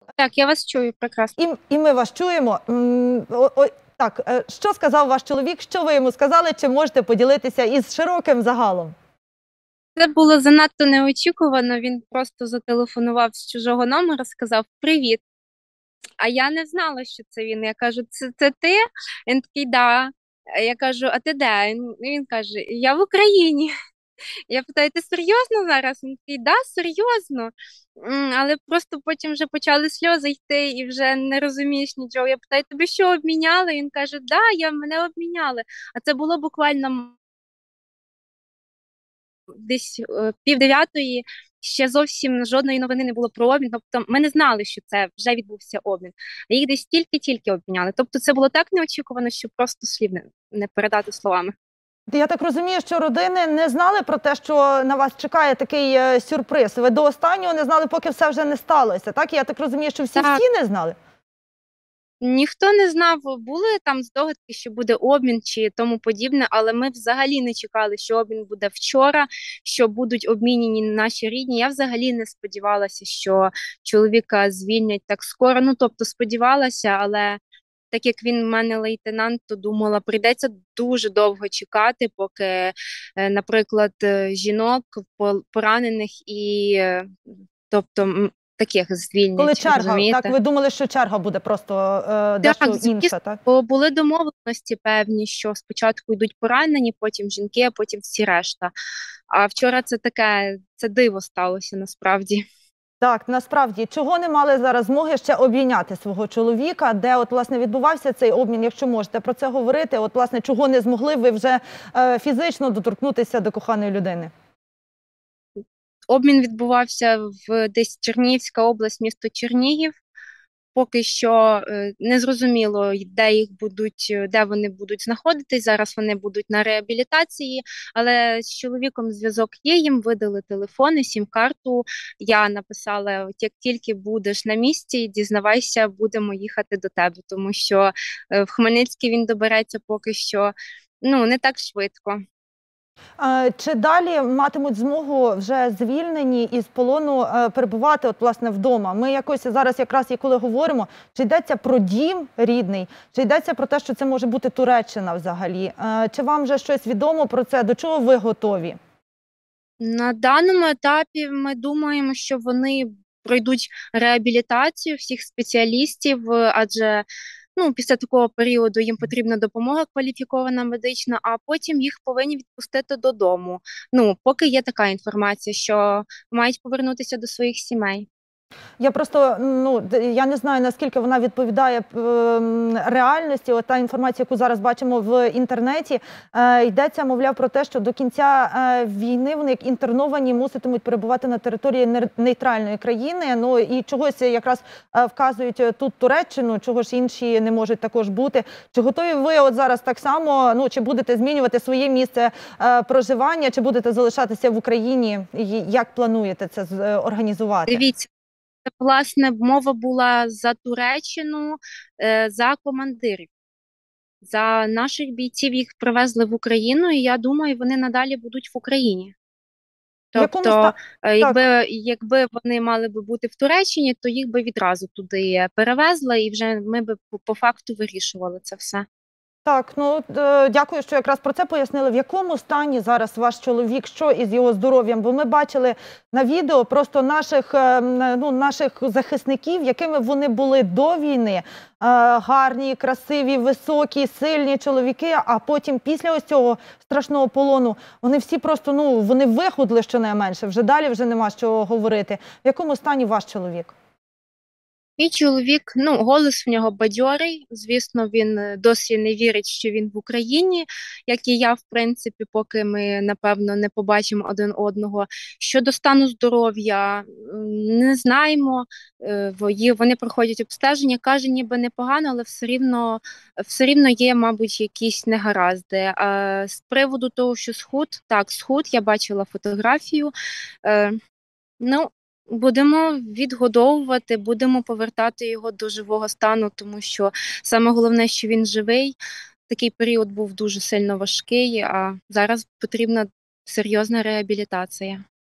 Так, я вас чую прекрасно. І ми вас чуємо. Так, що сказав ваш чоловік? Що ви йому сказали? Чи можете поділитися із широким загалом? Це було занадто неочікувано. Він просто зателефонував з чужого номера, сказав «Привіт». А я не знала, що це він. Я кажу, це ти? Він такий, да. Я кажу, а ти де? Він каже, я в Україні. Я питаю, ти серйозно зараз? Він такий, да, серйозно. Але просто потім вже почали сльози йти і вже не розумієш нічого. Я питаю, тобі що обміняли? Він каже, да, мене обміняли. А це було буквально десь 8:30, ще зовсім жодної новини не було про обмін. Тобто ми не знали, що це вже відбувся обмін. А їх десь тільки обміняли. Тобто це було так неочікувано, що просто слів не передати словами. Я так розумію, що родини не знали про те, що на вас чекає такий сюрприз. Ви до останнього не знали, поки все вже не сталося, так? Я так розумію, що всі не знали? Ніхто не знав, були там здогадки, що буде обмін чи тому подібне, але ми взагалі не чекали, що обмін буде вчора, що будуть обмінені наші рідні. Я взагалі не сподівалася, що чоловіка звільнять так скоро. Ну, тобто сподівалася, але так як він в мене лейтенант, то думала, прийдеться дуже довго чекати, поки, наприклад, жінок поранених і, тобто, таких звільнять, Коли черга, розумієте? так, ви думали, що черга буде просто дещо інша, так? Бо були домовленості певні, що спочатку йдуть поранені, потім жінки, а потім всі решта. А вчора це диво сталося насправді. Так, насправді, чого не мали зараз змоги ще обійняти свого чоловіка, де от, власне, відбувався цей обмін, якщо можете про це говорити, от, власне, чого не змогли ви вже фізично доторкнутися до коханої людини? Обмін відбувався в десь Чернігівська область, місто Чернігів. Поки що не зрозуміло, де вони будуть знаходитись. Зараз вони будуть на реабілітації, але з чоловіком зв'язок є, їм видали телефони, сім-карту. Я написала, як тільки будеш на місці, дізнавайся, будемо їхати до тебе, тому що в Хмельницький він добереться поки що не так швидко. Чи далі матимуть змогу вже звільнені із полону перебувати от, власне, вдома? Ми якось зараз якраз і коли говоримо, чи йдеться про дім рідний, чи йдеться про те, що це може бути Туреччина взагалі? Чи вам вже щось відомо про це? До чого ви готові? На даному етапі ми думаємо, що вони пройдуть реабілітацію всіх спеціалістів, адже після такого періоду їм потрібна допомога кваліфікована медична, а потім їх повинні відпустити додому. Поки є така інформація, що мають повернутися до своїх сімей. Я просто, я не знаю, наскільки вона відповідає реальності. От та інформація, яку зараз бачимо в інтернеті, йдеться, мовляв, про те, що до кінця війни вони, як інтерновані, муситимуть перебувати на території нейтральної країни. Ну, і чогось якраз вказують тут Туреччину, чого ж інші не можуть також бути. Чи готові ви от зараз так само, чи будете змінювати своє місце проживання, чи будете залишатися в Україні? Як плануєте це організувати? Дивіться. Власне, мова була за Туреччину, за командирів. За наших бійців їх привезли в Україну, і я думаю, вони надалі будуть в Україні. Тобто, якби вони мали би бути в Туреччині, то їх би відразу туди перевезли, і вже ми б по факту вирішували це все. Так, дякую, що якраз про це пояснили. В якому стані зараз ваш чоловік, що із його здоров'ям? Бо ми бачили на відео просто наших захисників, якими вони були до війни. Гарні, красиві, високі, сильні чоловіки, а потім після ось цього страшного полону вони всі просто, вони вихудли щонайменше, вже далі вже нема що говорити. В якому стані ваш чоловік? Мій чоловік, голос в нього бадьорий, звісно, він досі не вірить, що він в Україні, як і я, в принципі, поки ми, напевно, не побачимо один одного. Щодо стану здоров'я, не знаємо, вони проходять обстеження, каже, ніби непогано, але все рівно є, мабуть, якісь негаразди. А з приводу того, що схуд, я бачила фотографію, будемо відгодовувати, будемо повертати його до живого стану, тому що саме головне, що він живий. Такий період був дуже сильно важкий, а зараз потрібна серйозна реабілітація.